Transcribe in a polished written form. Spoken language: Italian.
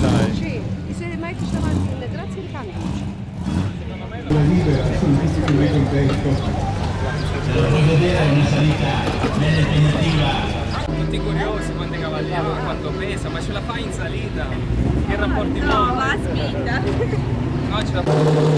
dai. Sì, e se metti davanti le grazie al cannuccio. Vorrei vedere una salita bella impegnativa. Tutti curiosi quanti cavalli ha, quanto pesa, ma ce la fai in salita? Che rapporti No, va a spinta. No, ce la